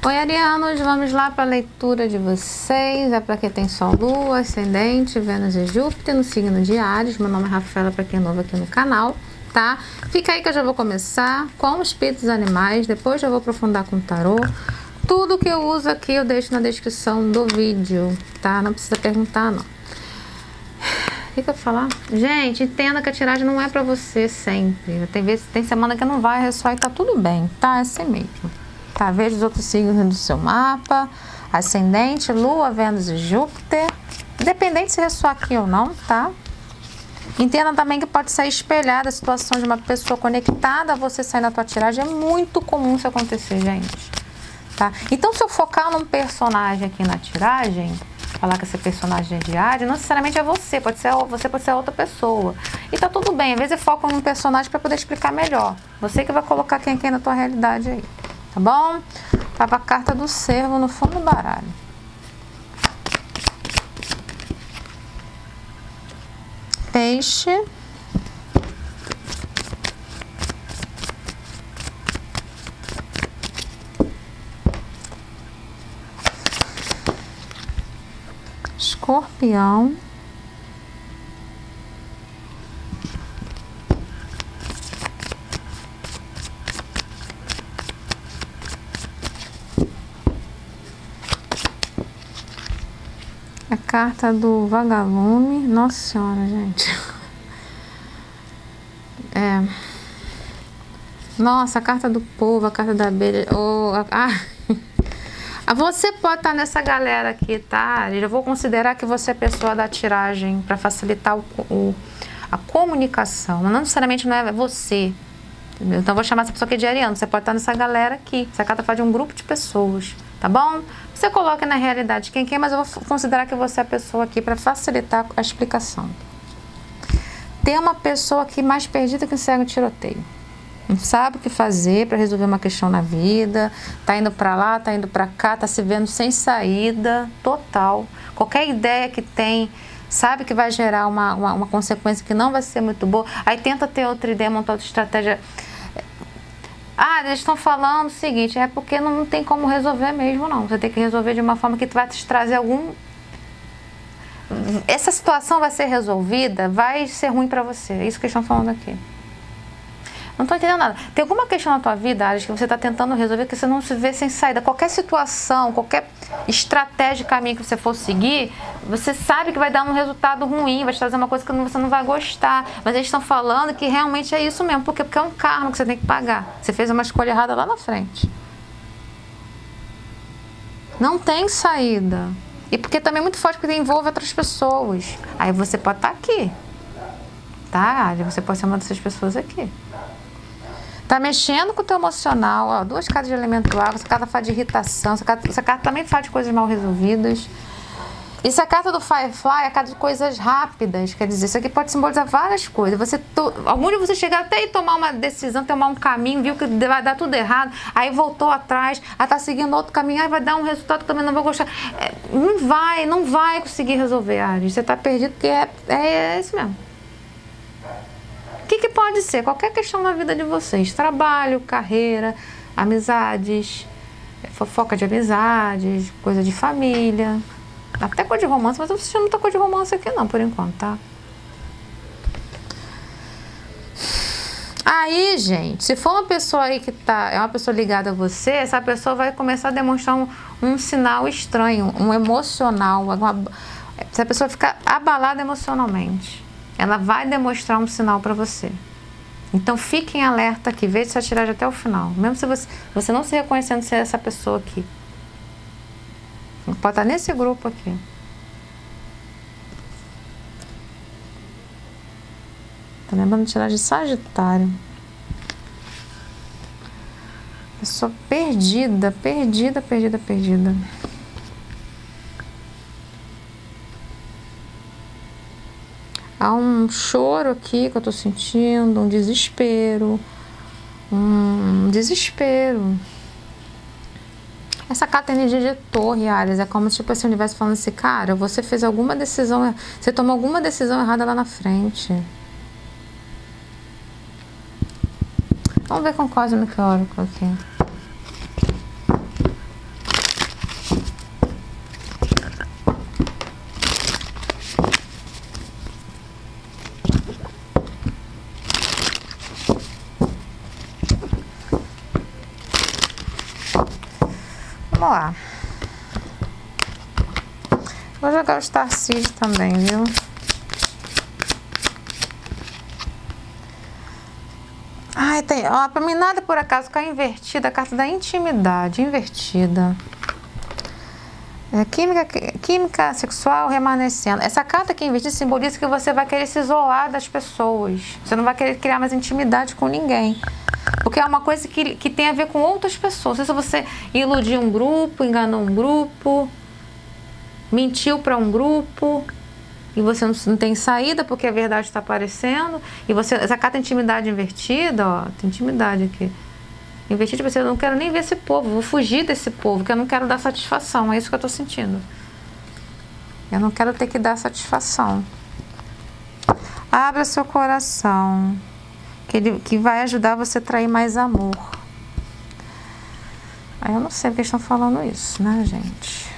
Oi, arianos, vamos lá para a leitura de vocês. É para quem tem Sol, Lua, Ascendente, Vênus e Júpiter no signo de Áries. Meu nome é Rafaela, para quem é novo aqui no canal, tá? Fica aí que eu já vou começar com os espíritos animais, depois já vou aprofundar com o tarô. Tudo que eu uso aqui eu deixo na descrição do vídeo, tá? Não precisa perguntar, não. O que eu vou falar? Gente, entenda que a tiragem não é para você sempre. Tem semana que não vai ressoar e tá tudo bem, tá? É assim mesmo. Tá, veja os outros signos do seu mapa, ascendente, lua, Vênus e Júpiter, independente se ressoar aqui ou não, tá? Entenda também que pode ser espelhada a situação de uma pessoa conectada a você sair na tua tiragem, é muito comum isso acontecer, gente, tá? Então, se eu focar num personagem aqui na tiragem, falar que esse personagem é diário, não necessariamente é você, pode ser outra pessoa. E tá tudo bem, às vezes eu foco num personagem para poder explicar melhor. Você que vai colocar quem é na tua realidade aí. Tá bom? Tava a carta do cervo no fundo do baralho. Peixe. Escorpião. A carta do vagalume. Nossa senhora, gente. Nossa, a carta do povo, a carta da abelha. Você pode estar nessa galera aqui, tá? Eu vou considerar que você é a pessoa da tiragem para facilitar a comunicação. Não necessariamente não é você. Entendeu? Então eu vou chamar essa pessoa aqui de ariano. Você pode estar nessa galera aqui. Essa carta fala de um grupo de pessoas. Tá bom? Você coloca na realidade quem é, mas eu vou considerar que você é a pessoa aqui para facilitar a explicação. Tem uma pessoa aqui mais perdida que um cego tiroteio. Não sabe o que fazer para resolver uma questão na vida. Tá indo para lá, tá indo para cá, tá se vendo sem saída total. Qualquer ideia que tem, sabe que vai gerar uma consequência que não vai ser muito boa. Aí tenta ter outra ideia, montar outra estratégia. Eles estão falando o seguinte, é porque não tem como resolver mesmo, não. Você tem que resolver de uma forma que vai te trazer algum... Essa situação vai ser resolvida, vai ser ruim pra você. É isso que eles estão falando aqui. Não tô entendendo nada. Tem alguma questão na tua vida, Áries, que você está tentando resolver, que você não se vê sem saída. Qualquer situação, qualquer estratégia, caminho que você for seguir, você sabe que vai dar um resultado ruim, vai te trazer uma coisa que você não vai gostar. Mas eles estão falando que realmente é isso mesmo. Por quê? Porque é um karma que você tem que pagar. Você fez uma escolha errada lá na frente. Não tem saída. E porque também é muito forte, porque envolve outras pessoas. Aí você pode estar aqui. Tá? Você pode ser uma dessas pessoas aqui. Tá mexendo com o teu emocional, ó, duas cartas de elemento água, essa carta fala de irritação, essa carta também fala de coisas mal resolvidas. E essa carta do Firefly é a carta de coisas rápidas, quer dizer, isso aqui pode simbolizar várias coisas. Algum dia você chegar até e tomar uma decisão, tomar um caminho, viu que vai dar tudo errado, aí voltou atrás, aí tá seguindo outro caminho, aí vai dar um resultado que também não vou gostar. Não vai conseguir resolver, Áries, você tá perdido porque é isso mesmo. O que pode ser? Qualquer questão na vida de vocês. Trabalho, carreira, amizades, fofoca de amizades, coisa de família, até coisa de romance, mas eu não tô muita coisa de romance aqui não, por enquanto, tá? Aí, gente, se for uma pessoa aí que é uma pessoa ligada a você, essa pessoa vai começar a demonstrar um sinal estranho, um emocional, se a pessoa ficar abalada emocionalmente, ela vai demonstrar um sinal para você. Então fiquem alerta aqui, veja essa tiragem até o final. Mesmo se você não se reconhecendo ser essa pessoa aqui. Pode estar nesse grupo aqui. Tá lembrando de tiragem de Sagitário. Pessoa perdida. Há um choro aqui que eu tô sentindo, um desespero. Essa carta é energia de torre, Áries. É como se tipo, esse universo falando assim, cara, você fez alguma decisão, você tomou alguma decisão errada lá na frente. Vamos ver com Cosmic Oracle aqui. Vamos lá. Vou jogar o Star Seed também, viu? Ai, tem... Ó, pra mim nada por acaso cai invertida. A carta da intimidade, invertida. É, química sexual remanescendo. Essa carta aqui invertida simboliza que você vai querer se isolar das pessoas. Você não vai querer criar mais intimidade com ninguém. Porque é uma coisa que tem a ver com outras pessoas. Se você iludiu um grupo, enganou um grupo, mentiu para um grupo, e você não tem saída porque a verdade está aparecendo, e você, essa carta intimidade invertida, ó, tem intimidade aqui. Invertida, você, eu não quero nem ver esse povo, vou fugir desse povo, que eu não quero dar satisfação, é isso que eu estou sentindo. Eu não quero ter que dar satisfação. Abra seu coração, que vai ajudar você a atrair mais amor. Aí eu não sei porque estão falando isso, né, gente?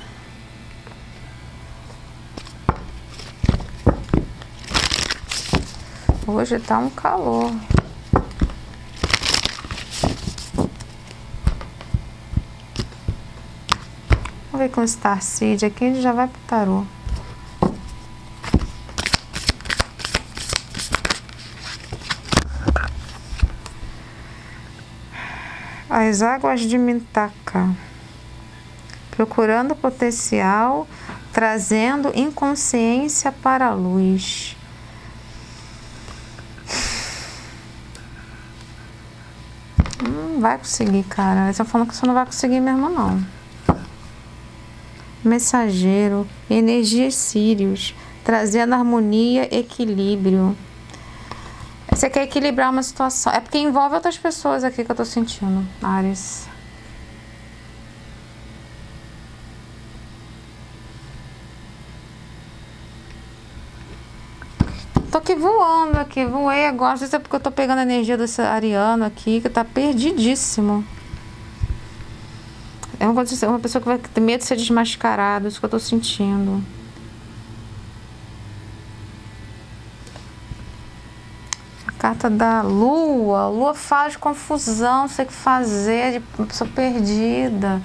Hoje tá um calor. Vamos ver com o Star Seed aqui, ele já vai pro tarô. As águas de Mintaka. Procurando potencial, trazendo inconsciência para a luz. Não vai conseguir, cara. Eles estão falando que você não vai conseguir mesmo, não. Mensageiro, energias sírios, trazendo harmonia, equilíbrio. Você quer equilibrar uma situação. É porque envolve outras pessoas aqui que eu tô sentindo, Áries. Tô aqui voando aqui, voei agora. Não sei se é porque eu tô pegando a energia desse ariano aqui, que tá perdidíssimo. É uma pessoa que vai ter medo de ser desmascarada, isso que eu tô sentindo. A carta da lua. Lua fala de confusão, não sei o que fazer, de uma pessoa perdida.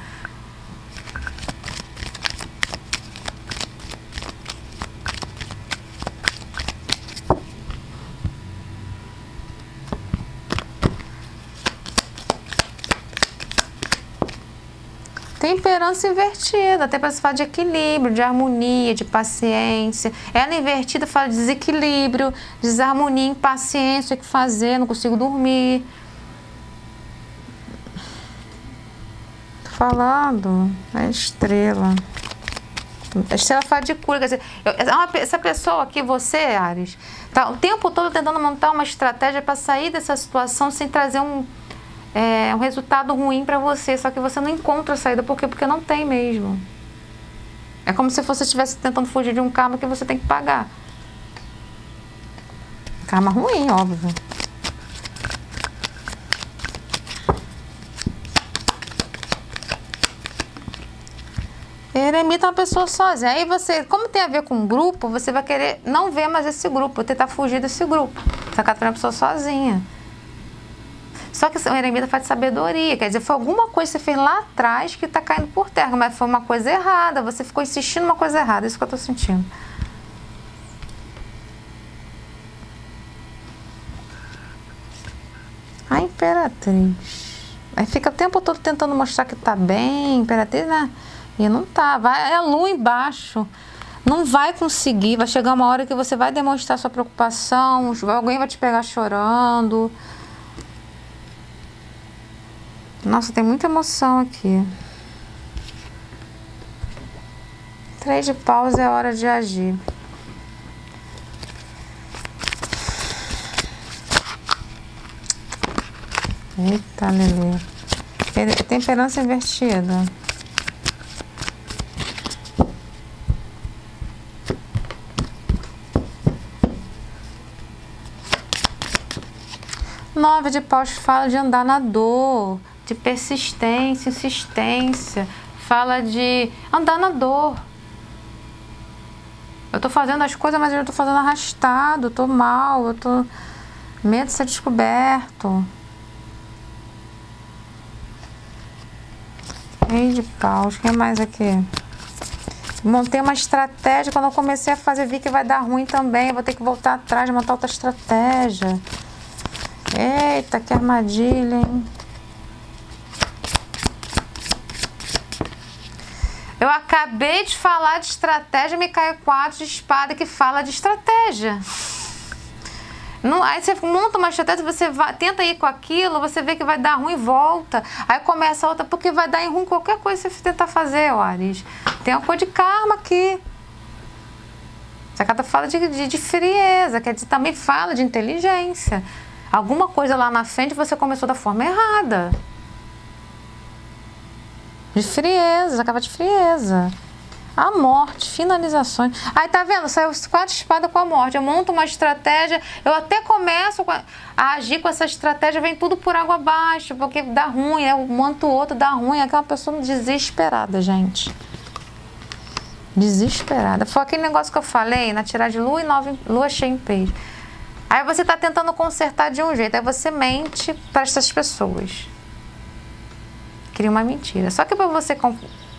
Temperança invertida, temperança fala de equilíbrio, de harmonia, de paciência. Ela invertida fala de desequilíbrio, desarmonia, impaciência, o que fazer, não consigo dormir. Tô falando, a estrela. A estrela fala de cura, quer dizer, essa pessoa aqui, você, Áries, tá o tempo todo tentando montar uma estratégia para sair dessa situação sem trazer um resultado ruim para você, só que você não encontra a saída. Por quê? Porque não tem mesmo. É como se você estivesse tentando fugir de um karma que você tem que pagar. Karma ruim, óbvio. Eremita é uma pessoa sozinha. Aí você, como tem a ver com um grupo, você vai querer não ver mais esse grupo, tentar fugir desse grupo. Você acaba sendo uma pessoa sozinha. Só que o eremita faz de sabedoria, quer dizer, foi alguma coisa que você fez lá atrás que está caindo por terra, mas foi uma coisa errada, você ficou insistindo numa coisa errada, isso que eu estou sentindo. A Imperatriz. Aí fica o tempo todo tentando mostrar que tá bem, Imperatriz, né? E não tá, vai, é a lua embaixo. Não vai conseguir, vai chegar uma hora que você vai demonstrar sua preocupação, alguém vai te pegar chorando. Nossa, tem muita emoção aqui. 3 de paus é hora de agir. Eita, Lelê. Temperança invertida. Nove de paus fala de andar na dor, de persistência, insistência, fala de andar na dor. Eu tô fazendo as coisas, mas eu tô fazendo arrastado, tô mal, eu tô medo de ser descoberto. Rei de paus. Quem mais aqui? Montei uma estratégia. Quando eu comecei a fazer, vi que vai dar ruim também. Eu vou ter que voltar atrás, montar outra estratégia. Eita, que armadilha, hein? Eu acabei de falar de estratégia, me caiu 4 de espada que fala de estratégia. Não, aí você monta uma estratégia, você tenta ir com aquilo, você vê que vai dar ruim e volta. Aí começa a outra, porque vai dar em ruim qualquer coisa que você tentar fazer, ó, Ares. Tem uma coisa de karma aqui. Essa carta fala de frieza, quer dizer, também fala de inteligência. Alguma coisa lá na frente você começou da forma errada. De frieza, acaba de frieza. A morte, finalizações. Aí tá vendo? Saiu 4 espadas com a morte. Eu monto uma estratégia, eu até começo a agir com essa estratégia, vem tudo por água abaixo, porque dá ruim, eu monto outro, dá ruim. É aquela pessoa desesperada, gente. Desesperada. Foi aquele negócio que eu falei na tiragem de lua e lua cheia em peixe. Aí você tá tentando consertar de um jeito, aí você mente para essas pessoas. Cria uma mentira. Só que para você, como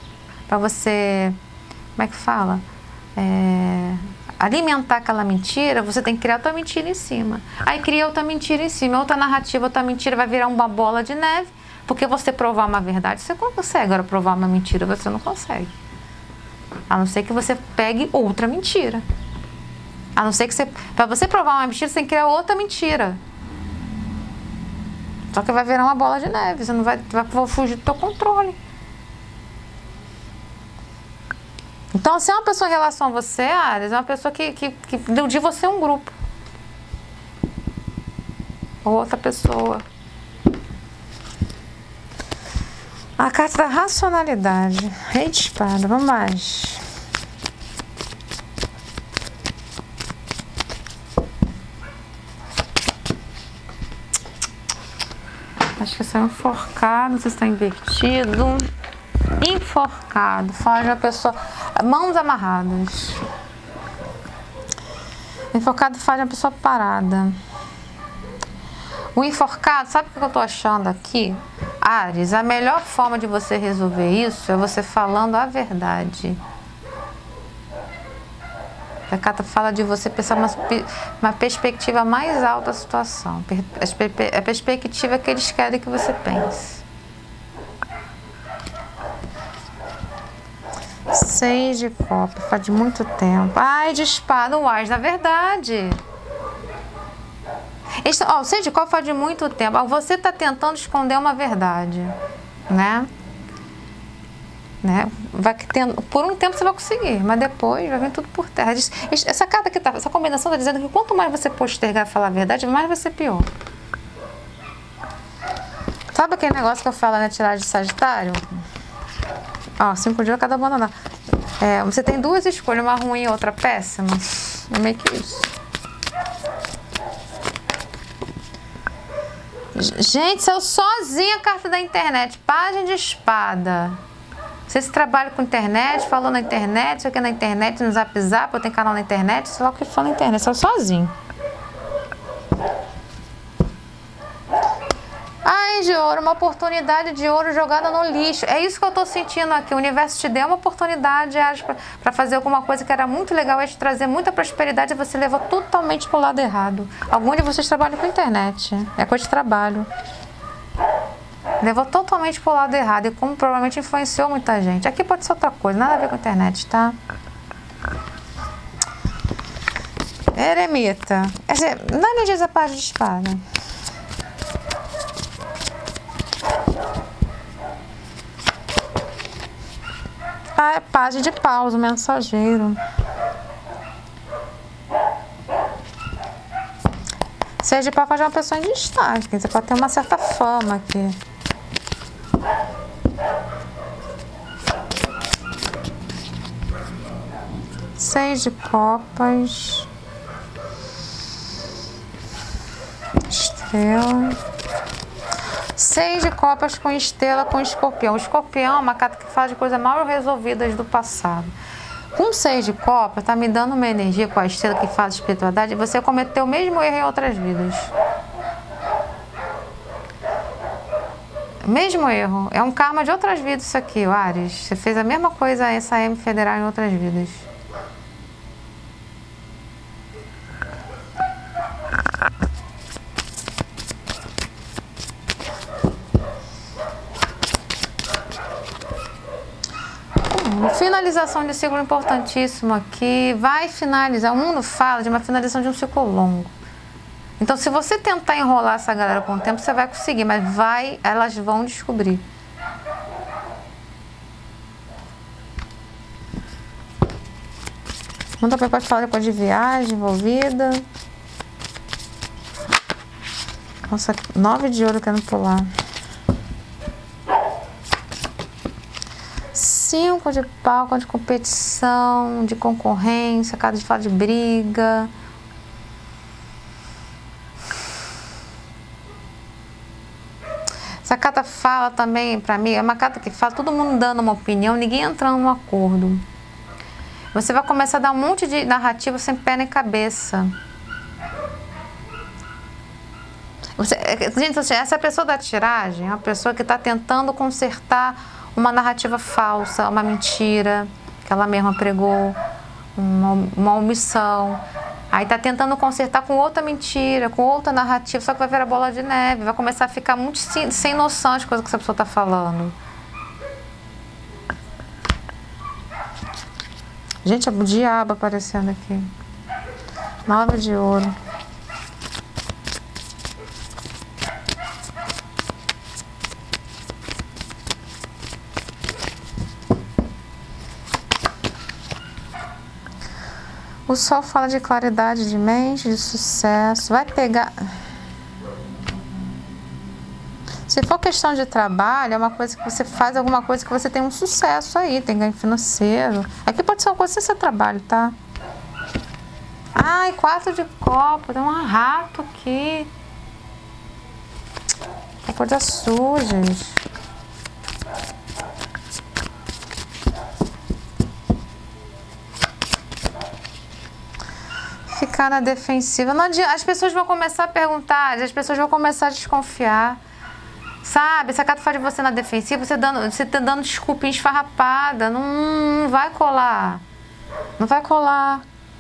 é que fala? Alimentar aquela mentira, você tem que criar outra mentira em cima. Aí cria outra mentira em cima, outra narrativa, outra mentira, vai virar uma bola de neve, porque você provar uma verdade, você consegue. Agora provar uma mentira, você não consegue. A não ser que você pegue outra mentira. A não ser que para você provar uma mentira, você tem que criar outra mentira. Só que vai virar uma bola de neve, você não vai fugir do teu controle. Então, se é uma pessoa em relação a você, Ares, é uma pessoa que deu de você um grupo. Ou outra pessoa. A carta da racionalidade. Rei de espada, vamos mais. Acho que isso é um enforcado, não sei se está invertido. Enforcado, fala de uma pessoa, mãos amarradas. Enforcado fala de uma pessoa parada. O enforcado, sabe o que eu tô achando aqui? Ares, a melhor forma de você resolver isso é você falando a verdade. A carta fala de você pensar uma perspectiva mais alta da situação. A perspectiva que eles querem que você pense. 6 de copa, faz de muito tempo. Ai, de espada, o as da verdade. O 6 de copa faz de muito tempo. Você está tentando esconder uma verdade, né? Vai tendo, por um tempo você vai conseguir, mas depois vai vir tudo por terra. Essa carta aqui, essa combinação está dizendo que quanto mais você postergar e falar a verdade, mais vai ser pior. Sabe aquele negócio que eu falo na tiragem de Sagitário? 5 dias cada abandonar. Você tem 2 escolhas, uma ruim e outra péssima. É meio que isso. Gente, saiu sozinha a carta da internet. Página de espada. Vocês trabalham com internet, falou na internet, sei o que na internet, no Zap Zap, eu tenho canal na internet, só que fala na internet, saiu sozinho. Ai, de ouro, uma oportunidade de ouro jogada no lixo. É isso que eu tô sentindo aqui. O universo te deu uma oportunidade para fazer alguma coisa que era muito legal, ia te trazer muita prosperidade e você levou totalmente pro lado errado. Algum de vocês trabalham com internet, é coisa de trabalho. Levou totalmente pro lado errado e como provavelmente influenciou muita gente. Aqui pode ser outra coisa, nada a ver com a internet, tá? Eremita. Não me diz a página de espada. É página de paus, o mensageiro. 6 de pau pode ser uma pessoa em destaque. Você pode ter uma certa fama aqui. Seis de copas. Estrela. 6 de copas com estrela com escorpião. O escorpião é uma carta que fala de coisas mal resolvidas do passado. Com 6 de copas, tá me dando uma energia com a estrela que fala de espiritualidade. Você cometeu o mesmo erro em outras vidas. Mesmo erro. É um karma de outras vidas isso aqui, o Áries. Você fez a mesma coisa, essa M federal, em outras vidas. Finalização de ciclo importantíssimo aqui. Vai finalizar. O mundo fala de uma finalização de um ciclo longo. Então, se você tentar enrolar essa galera com o tempo, você vai conseguir, mas elas vão descobrir. Não também pode falar depois de viagem envolvida. Nossa, 9 de ouro querendo pular. 5 de pau, de competição, de concorrência, cada de fala de briga. Essa carta fala também, pra mim, é uma carta que fala todo mundo dando uma opinião, ninguém entrando num acordo. Você vai começar a dar um monte de narrativa sem pé nem cabeça. Gente, essa pessoa da tiragem é uma pessoa que está tentando consertar uma narrativa falsa, uma mentira que ela mesma pregou, uma omissão. Aí está tentando consertar com outra mentira, com outra narrativa, só que vai virar bola de neve, vai começar a ficar muito sem noção de coisa que essa pessoa está falando. Gente, é o diabo aparecendo aqui. 9 de ouro. O sol fala de claridade de mente, de sucesso. Vai pegar... Se for questão de trabalho, é uma coisa que você faz, alguma coisa que você tem um sucesso aí, tem ganho financeiro. Aqui pode ser uma coisa sem seu trabalho, tá? Ai, 4 de copo, tem um rato aqui. É coisas sujas. Ficar na defensiva. Não adianta, as pessoas vão começar a perguntar, as pessoas vão começar a desconfiar. Sabe, essa carta faz de você na defensiva, você tá dando desculpinha esfarrapada. Não vai colar. Não vai colar.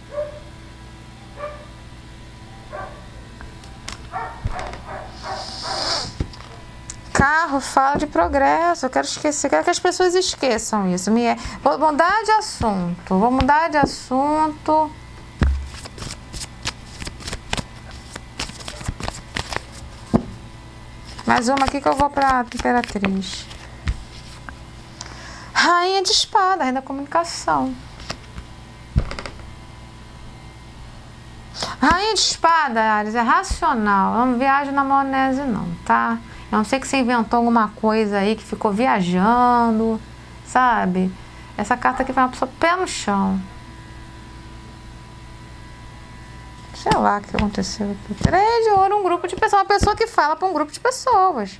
Carro fala de progresso. Eu quero esquecer, quero que as pessoas esqueçam isso. Vou mudar de assunto. Vou mudar de assunto. Mais uma aqui que eu vou pra Imperatriz. Rainha de espada, rainha da comunicação. Rainha de espada, Áries, é racional. Eu não viajo na maionese não, tá? Eu não sei que você inventou alguma coisa aí que ficou viajando, sabe? Essa carta aqui foi uma pessoa pé no chão. Sei lá o que aconteceu aqui. 3 de ouro, um grupo de pessoas. Uma pessoa que fala para um grupo de pessoas.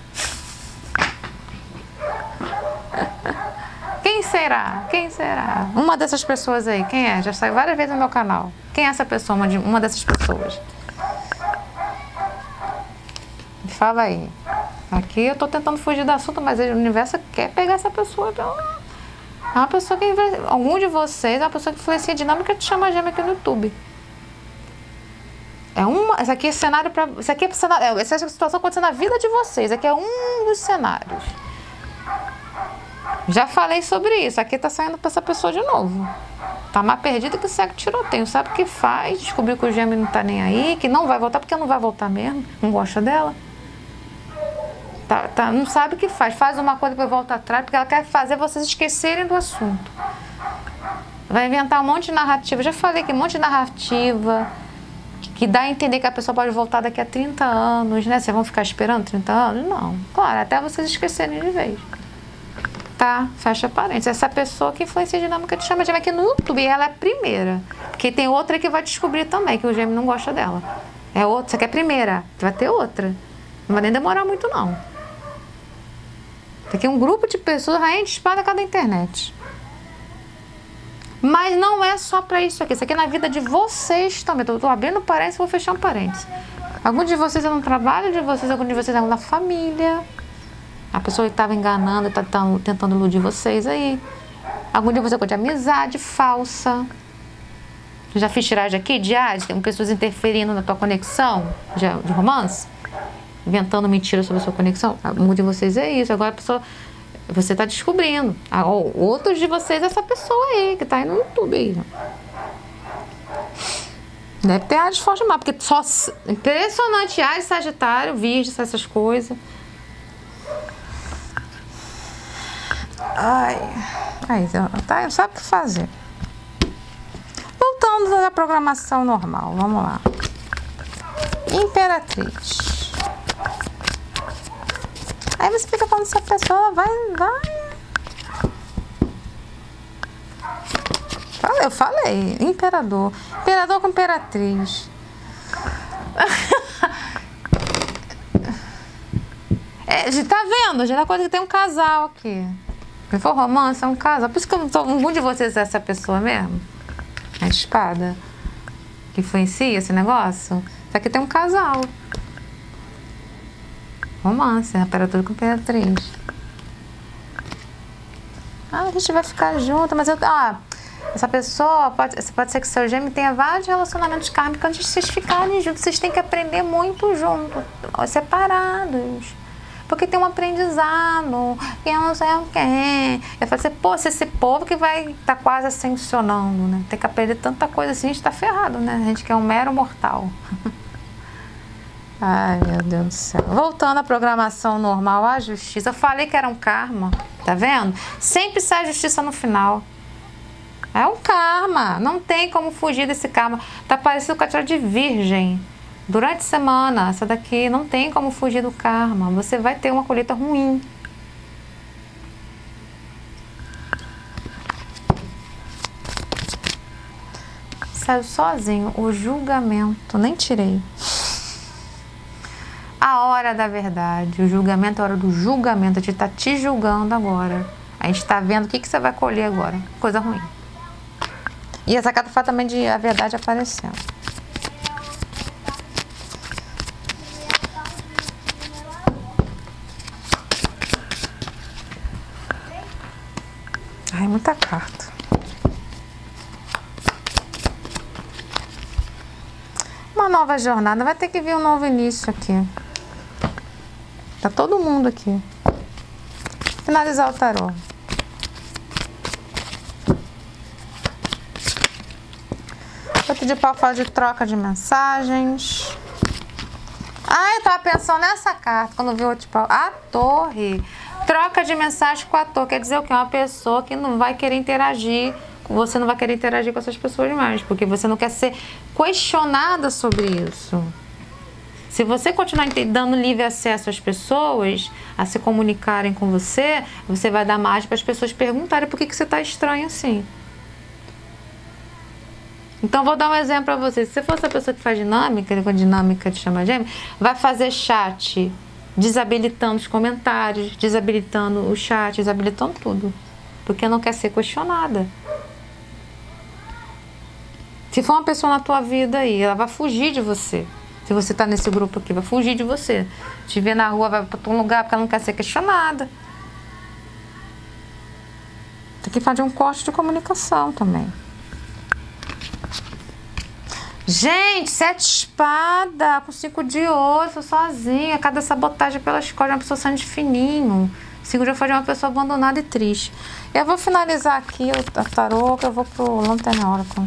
Quem será? Quem será? Uma dessas pessoas aí. Quem é? Já saiu várias vezes no meu canal. Quem é essa pessoa? Uma dessas pessoas. Me fala aí. Aqui eu tô tentando fugir do assunto, mas o universo quer pegar essa pessoa. É uma pessoa que... Algum de vocês é uma pessoa que influencia a dinâmica de Chama Gêmea aqui no YouTube. Essa aqui é cenário para... Isso aqui é cenário... Essa situação acontecendo na vida de vocês. Aqui é um dos cenários. Já falei sobre isso. Aqui tá saindo para essa pessoa de novo. Tá mais perdida que segue tiroteio. Sabe o que faz? Descobriu que o gêmeo não tá nem aí. Que não vai voltar, porque não vai voltar mesmo. Não gosta dela. Não sabe o que faz. Faz uma coisa e depois volta atrás, porque ela quer fazer vocês esquecerem do assunto. Vai inventar um monte de narrativa. Já falei que um monte de narrativa... que dá a entender que a pessoa pode voltar daqui a 30 anos, né? Vocês vão ficar esperando 30 anos? Não. Claro, até vocês esquecerem de vez. Tá? Fecha parênteses. Essa pessoa que influencia a dinâmica de Chama Gêmea aqui no YouTube, ela é a primeira. Porque tem outra que vai descobrir também, que o gêmeo não gosta dela. É outra, você quer a primeira, vai ter outra. Não vai nem demorar muito, não. Tem aqui um grupo de pessoas, rainha de espada cada internet. Mas não é só para isso aqui. Isso aqui é na vida de vocês também. Estou abrindo parênteses e vou fechar um parênteses. Algum de vocês é no trabalho de vocês, algum de vocês é na família. A pessoa que estava enganando, está tentando iludir vocês aí. Algum dia você pode amizade falsa. Eu já fiz tiragem aqui de Ares, tem pessoas interferindo na tua conexão de romance, inventando mentiras sobre a sua conexão. Algum de vocês é isso. Agora a pessoa, você está descobrindo. Outros de vocês é essa pessoa aí, que está aí no YouTube aí. Deve ter Ares forte demais, porque só impressionante Ares, Sagitário, Virgem, essas coisas. Aí, tá, sabe o que fazer. Voltando à programação normal, vamos lá. Imperatriz. Aí você fica falando se a pessoa vai. Eu falei, imperador. Imperador com imperatriz. Tá vendo? Já é coisa que tem um casal aqui. Se for romance, é um casal. Por isso que algum de vocês é essa pessoa mesmo. A espada. Que influencia esse negócio. Isso aqui tem um casal. Romance, imperador com imperatriz. A gente vai ficar junto, mas essa pessoa, pode ser que seu gêmeo tenha vários relacionamentos kármicos antes de vocês ficarem juntos. Vocês têm que aprender muito juntos, separados. Porque tem um aprendizado, e eu não sei o quê. Eu falei assim, pô, esse povo que vai estar quase ascensionando, né? Tem que aprender tanta coisa assim, a gente tá ferrado, né? A gente que é um mero mortal. Ai, meu Deus do céu. Voltando à programação normal, a justiça. Eu falei que era um karma, tá vendo? Sempre sai a justiça no final. É um karma, não tem como fugir desse karma. Tá parecido com a tirada de virgem. Durante a semana, essa daqui não tem como fugir do karma. Você vai ter uma colheita ruim. Saiu sozinho, o julgamento. Nem tirei. A hora da verdade. O julgamento é a hora do julgamento. A gente está te julgando agora. A gente está vendo o que você vai colher agora. Coisa ruim. E essa carta fala também de a verdade aparecendo. Ai, muita carta. Uma nova jornada. Vai ter que vir um novo início aqui. Tá todo mundo aqui. Finalizar o tarô. Outro de pau fala de troca de mensagens. Eu tava pensando nessa carta quando vi o outro de pau. A torre. Troca de mensagem com a torre. Quer dizer o quê? Uma pessoa que não vai querer interagir. Você não vai querer interagir com essas pessoas mais. Porque você não quer ser questionada sobre isso. Se você continuar dando livre acesso às pessoas a se comunicarem com você, você vai dar margem para as pessoas perguntarem por que você está estranho assim. Então, vou dar um exemplo para você. Se você for essa pessoa que faz dinâmica, com dinâmica de chama gêmea, vai fazer chat desabilitando os comentários, desabilitando o chat, desabilitando tudo. Porque não quer ser questionada. Se for uma pessoa na tua vida aí, ela vai fugir de você. Se você tá nesse grupo aqui, vai fugir de você. Te ver na rua, vai para um lugar porque ela não quer ser questionada. Tem que fazer um corte de comunicação também. Gente, 7 espadas com 5 de osso, sozinha. Cada sabotagem pelas costas, uma pessoa saindo de fininho. 5 de osso de uma pessoa abandonada e triste. Eu vou finalizar aqui o tarô, que eu vou pro Lanterna Oracle.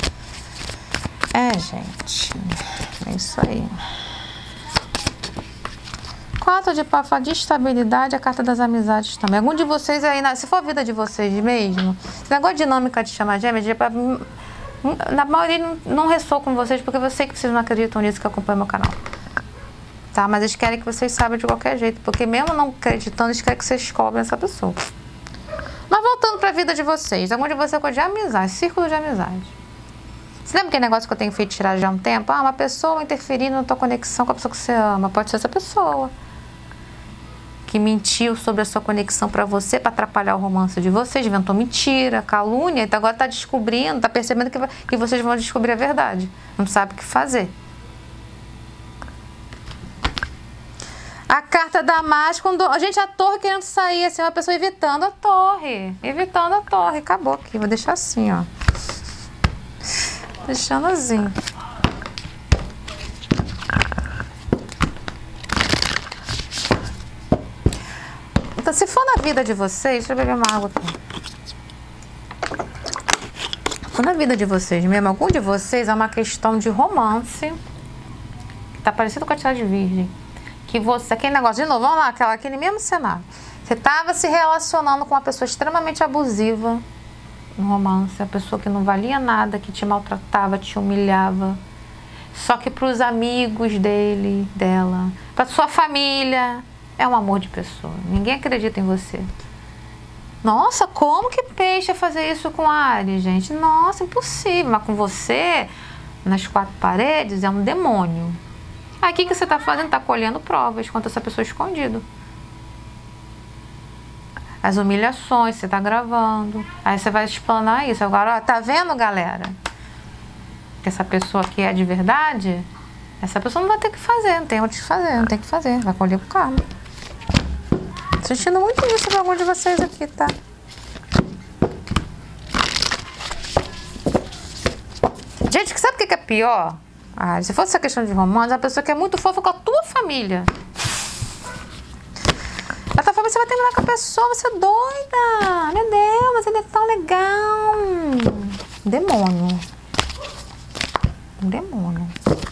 Gente, é isso aí. 4 de pau fala de estabilidade, a carta das amizades também. Algum de vocês aí, se for a vida de vocês mesmo, esse negócio de dinâmica de chama gêmea, na maioria não ressoa com vocês, porque eu sei que vocês não acreditam nisso que acompanham meu canal. Tá? Mas eles querem que vocês saibam de qualquer jeito, porque mesmo não acreditando, eles querem que vocês cobrem essa pessoa. Mas voltando para a vida de vocês, algum de vocês é coisa de amizade, círculo de amizade. Você lembra aquele negócio que eu tenho feito tirar já há um tempo? Uma pessoa interferindo na tua conexão com a pessoa que você ama. Pode ser essa pessoa que mentiu sobre a sua conexão para você, para atrapalhar o romance de vocês, inventou mentira, calúnia, então agora tá descobrindo, tá percebendo que vocês vão descobrir a verdade. Não sabe o que fazer. A carta da mais, quando... Gente, a torre querendo sair, assim, uma pessoa evitando a torre. Evitando a torre. Acabou aqui. Vou deixar assim, ó. Deixando assim. Então, se for na vida de vocês... Deixa eu beber uma água aqui. Se for na vida de vocês mesmo, algum de vocês é uma questão de romance. Que tá parecido com a tiragem de virgem. Que você, aquele negócio, de novo, vamos lá, aquele mesmo cenário. Você estava se relacionando com uma pessoa extremamente abusiva no romance, a pessoa que não valia nada, que te maltratava, te humilhava. Só que para os amigos dela, para sua família, é um amor de pessoa. Ninguém acredita em você. Nossa, como que peixe ia fazer isso com Áries, gente? Nossa, impossível. Mas com você, nas quatro paredes, é um demônio. Aí o que você está fazendo? Está colhendo provas contra essa pessoa escondida. As humilhações, você está gravando. Aí você vai explanar isso. Agora, ó, tá vendo, galera? Que essa pessoa aqui é de verdade? Essa pessoa não vai ter que fazer, não tem onde fazer, não tem que fazer. Vai colher com karma. Tô sentindo muito isso para algum de vocês aqui, tá? Gente, sabe o que é pior? Ah, se fosse essa questão de romance, a pessoa que é muito fofa com a tua família. A tua família, você vai terminar com a pessoa, você é doida. Meu Deus, mas ele é tão legal. Demônio. Demônio.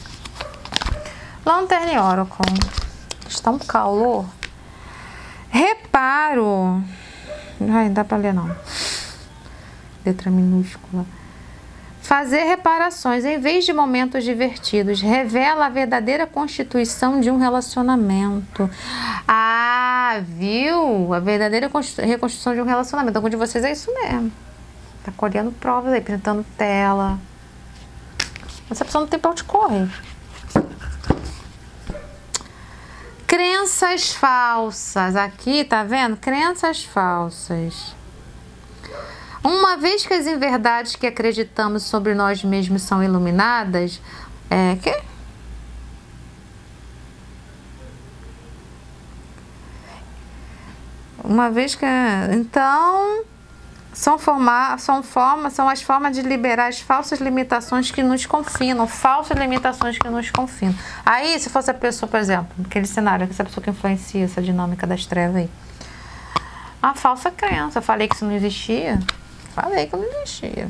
Lantern Oracle. Está um calor. Reparo. Ai, não dá pra ler não. Letra minúscula. Fazer reparações em vez de momentos divertidos revela a verdadeira constituição de um relacionamento. Ah, viu? A verdadeira reconstrução de um relacionamento. Algum de vocês é isso mesmo. Tá colhendo provas aí, pintando tela. Essa pessoa não tem pra onde correr. Crenças falsas. Aqui, tá vendo? Crenças falsas. Uma vez que as inverdades que acreditamos sobre nós mesmos são iluminadas, uma vez que... Então, são as formas de liberar as falsas limitações que nos confinam. Falsas limitações que nos confinam. Aí, se fosse a pessoa, por exemplo, aquele cenário, essa pessoa que influencia essa dinâmica das trevas aí. A falsa crença. Eu falei que isso não existia. Falei que não existia.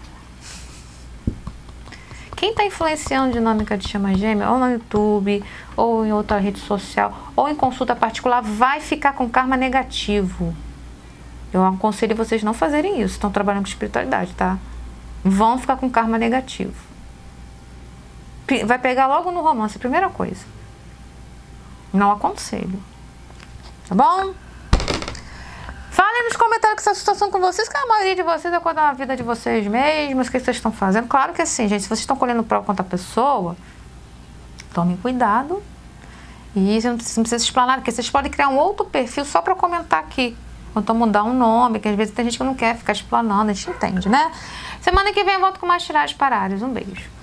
Quem está influenciando dinâmica de chama gêmea, ou no YouTube, ou em outra rede social, ou em consulta particular, vai ficar com karma negativo. Eu aconselho vocês não fazerem isso. Estão trabalhando com espiritualidade, tá? Vão ficar com karma negativo. Vai pegar logo no romance, primeira coisa. Não aconselho. Tá bom? Falem nos comentários que essa situação com vocês, que a maioria de vocês é acordar na vida de vocês mesmos, o que vocês estão fazendo. Claro que assim, gente, se vocês estão colhendo prova contra a pessoa, tomem cuidado. E você não precisa explanar, porque vocês podem criar um outro perfil só para comentar aqui. Ou então mudar um nome, que às vezes tem gente que não quer ficar explanando, a gente entende, né? Semana que vem eu volto com mais tiragens para Áries. Um beijo.